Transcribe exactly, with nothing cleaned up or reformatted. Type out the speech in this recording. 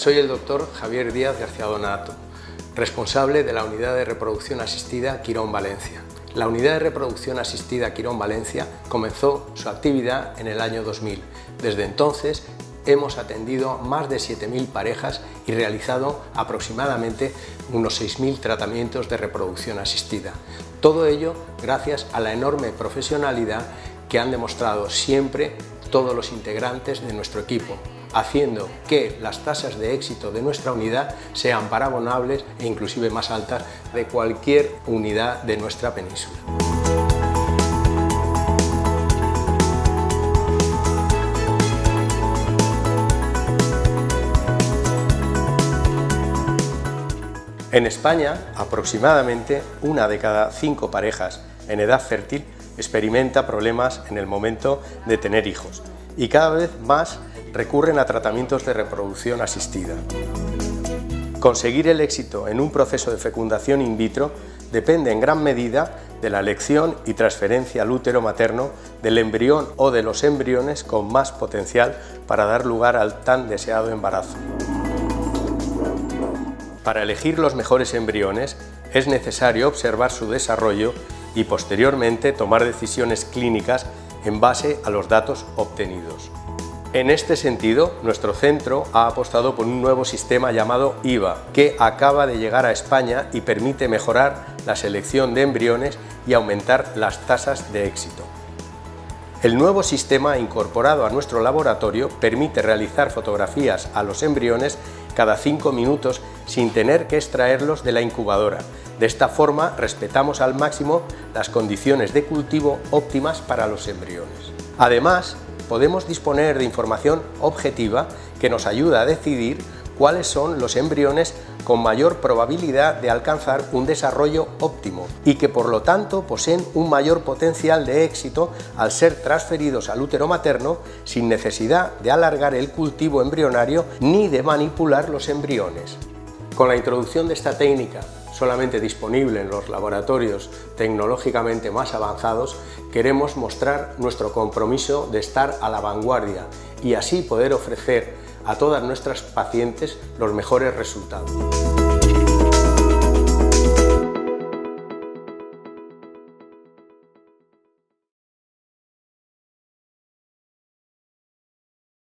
Soy el doctor Javier Díaz García Donato, responsable de la Unidad de Reproducción Asistida Quirón Valencia. La Unidad de Reproducción Asistida Quirón Valencia comenzó su actividad en el año dos mil. Desde entonces hemos atendido más de siete mil parejas y realizado aproximadamente unos seis mil tratamientos de reproducción asistida. Todo ello gracias a la enorme profesionalidad que han demostrado siempre todos los integrantes de nuestro equipo, haciendo que las tasas de éxito de nuestra unidad sean paragonables e inclusive más altas de cualquier unidad de nuestra península. En España, aproximadamente una de cada cinco parejas en edad fértil experimenta problemas en el momento de tener hijos y cada vez más recurren a tratamientos de reproducción asistida. Conseguir el éxito en un proceso de fecundación in vitro depende en gran medida de la elección y transferencia al útero materno del embrión o de los embriones con más potencial para dar lugar al tan deseado embarazo. Para elegir los mejores embriones es necesario observar su desarrollo y posteriormente tomar decisiones clínicas en base a los datos obtenidos. En este sentido, nuestro centro ha apostado por un nuevo sistema llamado I V A, que acaba de llegar a España y permite mejorar la selección de embriones y aumentar las tasas de éxito. El nuevo sistema incorporado a nuestro laboratorio permite realizar fotografías a los embriones cada cinco minutos sin tener que extraerlos de la incubadora. De esta forma respetamos al máximo las condiciones de cultivo óptimas para los embriones. Además, podemos disponer de información objetiva que nos ayuda a decidir cuáles son los embriones con mayor probabilidad de alcanzar un desarrollo óptimo y que por lo tanto poseen un mayor potencial de éxito al ser transferidos al útero materno sin necesidad de alargar el cultivo embrionario ni de manipular los embriones. Con la introducción de esta técnica, solamente disponible en los laboratorios tecnológicamente más avanzados, queremos mostrar nuestro compromiso de estar a la vanguardia y así poder ofrecer a todas nuestras pacientes los mejores resultados.